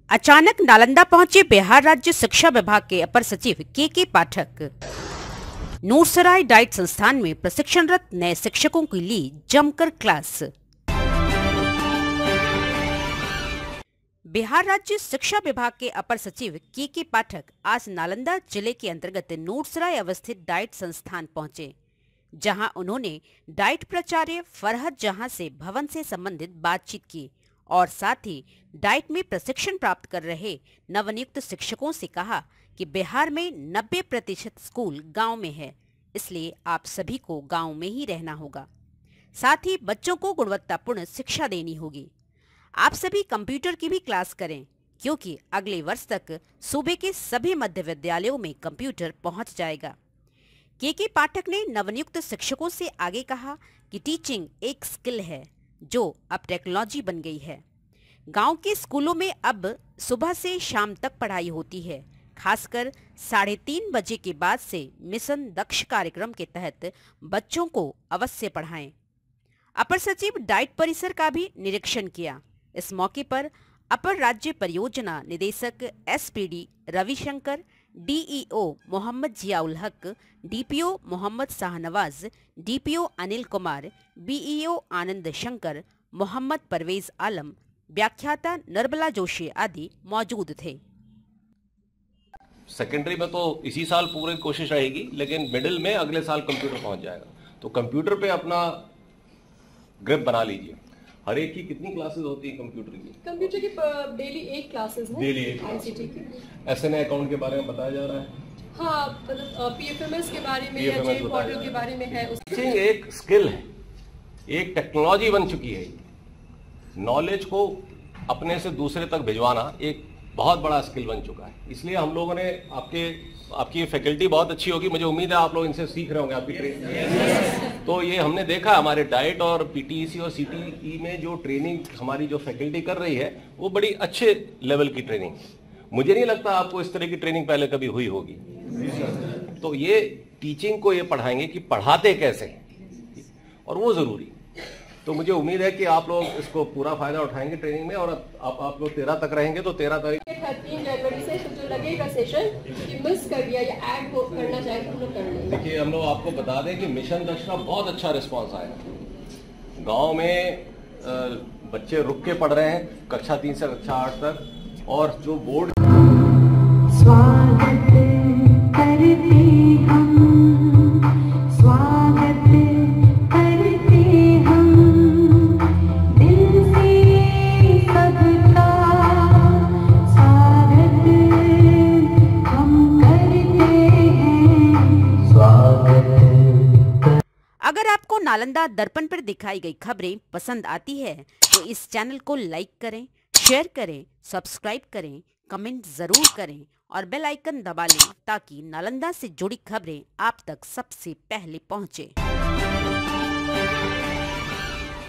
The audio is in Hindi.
अचानक नालंदा पहुंचे बिहार राज्य शिक्षा विभाग के अपर सचिव के पाठक। नूरसराय डाइट संस्थान में प्रशिक्षणरत नए शिक्षकों की ली जमकर क्लास। बिहार राज्य शिक्षा विभाग के अपर सचिव के पाठक आज नालंदा जिले के अंतर्गत नूरसराय अवस्थित डाइट संस्थान पहुंचे, जहां उन्होंने डाइट प्राचार्य फरहत जहां से भवन से संबंधित बातचीत की और साथ ही डाइट में प्रशिक्षण प्राप्त कर रहे नवनियुक्त शिक्षकों से कहा कि बिहार में 90% स्कूल गांव में है, इसलिए आप सभी को गांव में ही रहना होगा। साथ ही बच्चों को गुणवत्तापूर्ण शिक्षा देनी होगी। आप सभी कंप्यूटर की भी क्लास करें, क्योंकि अगले वर्ष तक सूबे के सभी मध्य विद्यालयों में कंप्यूटर पहुंच जाएगा। के पाठक ने नवनियुक्त शिक्षकों से आगे कहा कि टीचिंग एक स्किल है जो अब टेक्नोलॉजी बन गई है। गांव के स्कूलों में अब सुबह से शाम तक पढ़ाई होती है। खासकर 3:30 बजे के बाद से मिशन दक्ष कार्यक्रम के तहत बच्चों को अवश्य पढ़ाएं। अपर सचिव डाइट परिसर का भी निरीक्षण किया। इस मौके पर अपर राज्य परियोजना निदेशक SPD रविशंकर, DEO मोहम्मद जियाउल हक, DPO Mohammad Shahnawaz, DPO Anil Kumar, BEO Anand Shankar, Mohammad Parvez Alam, व्याख्याता नर्मला जोशी आदि मौजूद थे। सेकेंडरी में तो इसी साल पूरी कोशिश रहेगी, लेकिन मिडिल में अगले साल कंप्यूटर पहुंच जाएगा। तो कंप्यूटर पे अपना ग्रिप बना लीजिए। हर एक की कितनी क्लासेस होती है कंप्यूटर की? कंप्यूटर की डेली 8 क्लासेस हैं। डेली 8 ICT की। SNA अकाउंट के बारे में बताया जा रहा है। हाँ, मतलब PFMS के बारे में या J पोर्टल के बारे में है। टीचिंग एक स्किल है, एक टेक्नोलॉजी बन चुकी है। नॉलेज को अपने से दूसरे तक भिजवाना एक बहुत बड़ा स्किल बन चुका है। इसलिए हम लोगों ने आपकी फैकल्टी बहुत अच्छी होगी, मुझे उम्मीद है आप लोग इनसे सीख रहे होंगे आपकी ट्रेनिंग। तो ये हमने देखा हमारे डाइट और PTEC और CTE में जो ट्रेनिंग हमारी जो फैकल्टी कर रही है वो बड़ी अच्छे लेवल की ट्रेनिंग। मुझे नहीं लगता आपको इस तरह की ट्रेनिंग पहले कभी हुई होगी। तो ये टीचिंग को ये पढ़ाएंगे कि पढ़ाते कैसे, और वो जरूरी। तो मुझे उम्मीद है कि आप लोग इसको पूरा फायदा उठाएंगे ट्रेनिंग में। और आप लोग 13 तक रहेंगे, तो 13 तारीख 3 जनवरी से जो लगेगा सेशन कि मिस कर दिया या ऐड करना चाहे तो हम लोग कर लेंगे। देखिए, हम लोग आपको बता दें कि मिशन दक्ष का बहुत अच्छा रिस्पांस आया। गांव में बच्चे रुक के पढ़ रहे हैं कक्षा 3 से कक्षा 8 तक, और जो बोर्ड स्वागत करते हम, स्वागत करते हम, दिल से सबका स्वागत हम करते हैं, स्वागत। अगर आपको नालंदा दर्पण पर दिखाई गई खबरें पसंद आती है तो इस चैनल को लाइक करें, शेयर करें, सब्सक्राइब करें, कमेंट जरूर करें और बेल आइकन दबा लें ताकि नालंदा से जुड़ी खबरें आप तक सबसे पहले पहुंचे।